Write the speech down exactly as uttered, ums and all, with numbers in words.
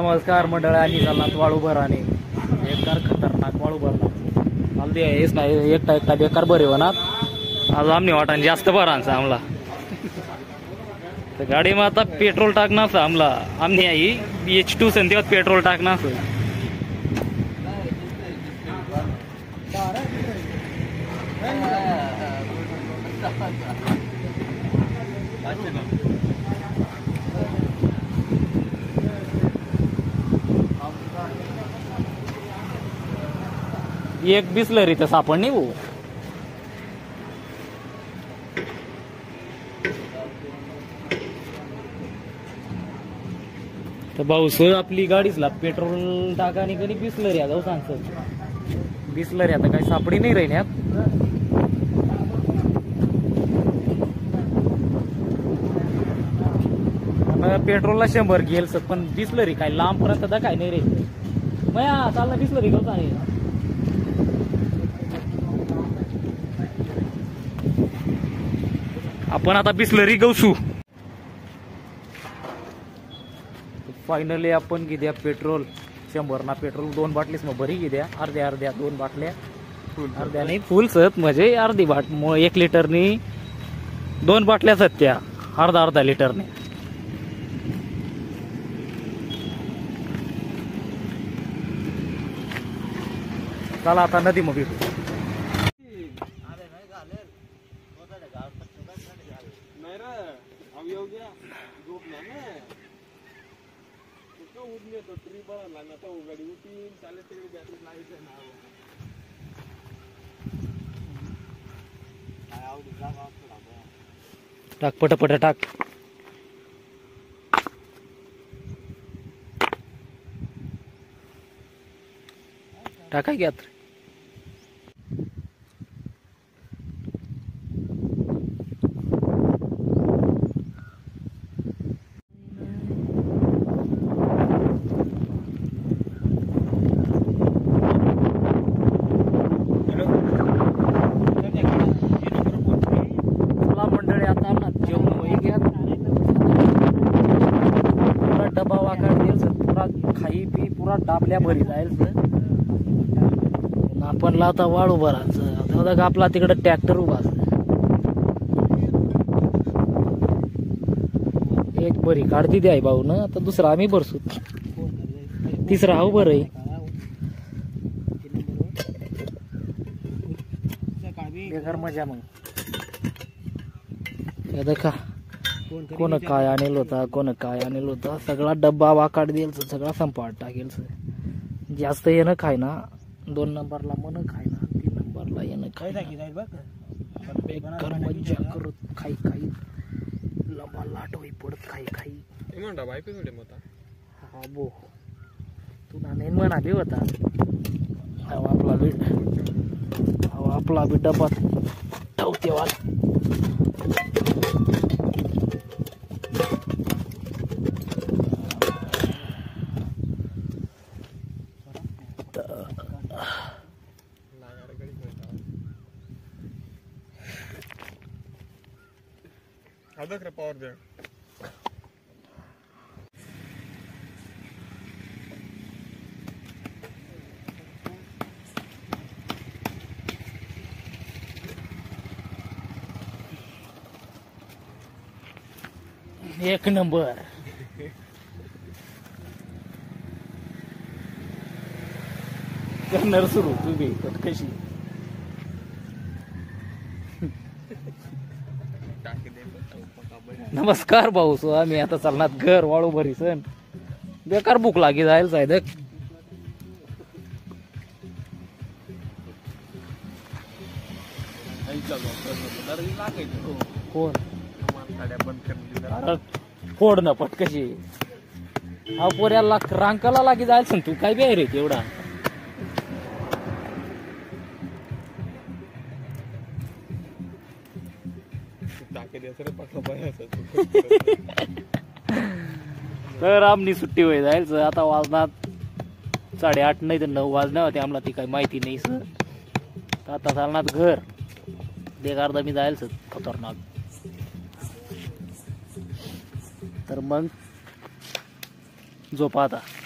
नमस्कार मंडळ आणि चालणार वाळू भराने बेकार खतरनाक वाळू भरला मला ते हेच नाही एकटा एकटा बेकार बरे होणार आज आमने वाटाने जास्त भरांचा आमला तर गाडी में आता पेट्रोल टाकणार आमला आमने आई एच टू सन तेव्हा पेट्रोल टाकणार एक बिसलरी तर सापड नाही भाऊ तर भाऊ सोय आपली गाडीच ला पेट्रोल टाका आणि कधी बिसलरी जाऊ सांगत बिसलरी आता काही सापडी नाही राहिली पेट्रोलला शंभर गेल सर पण बिसलरी काय लांब पर्यंत काय नाही रे मया चालला बिसलरी घेऊन आहे आपण आता बिसलरी गवसू फायनली आपण घ्या पेट्रोल शंभर ना पेट्रोल दोन बाटलीच मग बरी घ्या अर्ध्या अर्ध्या दोन बाटल्या अर्ध्या नाही फुल सत म्हणजे अर्धी बाट एक लिटरनी दोन बाटल्या सत त्या अर्धा अर्धा लिटरने चला आता नदी मग भेटू टाक पटापट टाक टाका घ्या खाई पी पुरा डाबल्या भरी जाईल आपण लावता वाळू भरायचं आपला तिकडे ट्रॅक्टर उभा एक बरी काढती द्याय भाऊ ना आता दुसरा आम्ही भरसू तिसरा हा बर बेकार मजा मग देखा कोण काय आणेल होता कोण काय आणेल होता सगळा डब्बा वाकाट देईल सगळा संपाट टाकेल जास्त येणं खाय ना दोन नंबरला मन खाय ना तीन नंबरला येणं खाय बेकार मज्जा करत खाई खाई लंबा लाट होई पडत खाई खाई हा बो तू ना नाही म्हणाली होता आपला बी आपला बी डब्बा ठेवते वाला पावर दे एक नंबर करणार सुरू तुम्ही कशी नमस्कार भाऊ सो आम्ही आता चालणार घर वाळू भरी सण बेकार भूक लागी जाईल सायद कोण फोड न पटकशी हा पोऱ्याला रांकाला लागी जाईल सण तू काय बी रे तेवढा तर आमनी सुट्टी होई जाईल आता वाजनात साडेआठ नाही तर नऊ वाजण्या होते आम्हाला ती काही माहिती नाही सर आता चालणार घर बेकारदा मी जाईल सर खतरनाक तर मग झोपा आता.